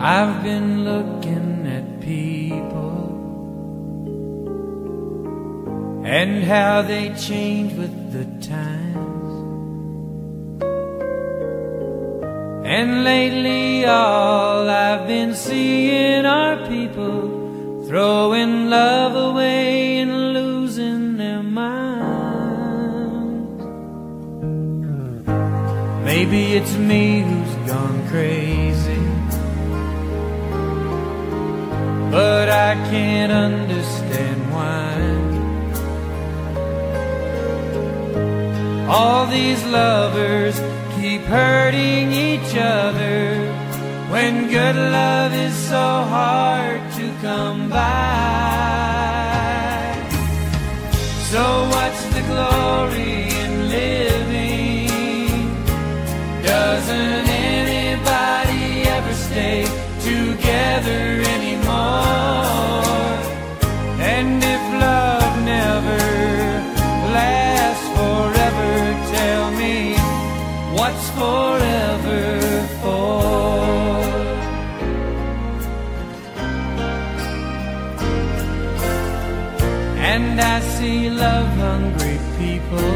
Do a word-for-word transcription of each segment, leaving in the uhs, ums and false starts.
I've been looking at people and how they change with the times, and lately all I've been seeing are people throwing love away and losing their minds. Maybe it's me who's gone crazy, but I can't understand why all these lovers keep hurting each other when good love is so hard to come by. So what's the glory in living? Doesn't anybody ever stay together anymore? And if love never lasts forever, tell me, what's forever for? And I see love-hungry people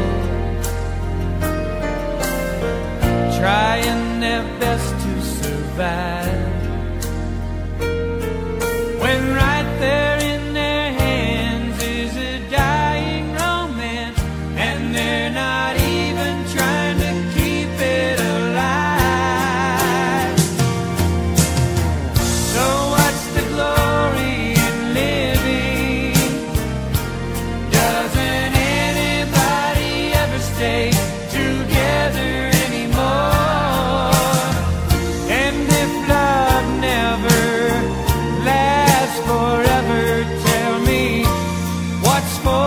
trying their best to survive, when right there in their hands is a dying romance, and they're not even trying to keep it alive. So what's the glory in living? Doesn't anybody ever stay together anymore? And if love never lasts forever, tell me, what's for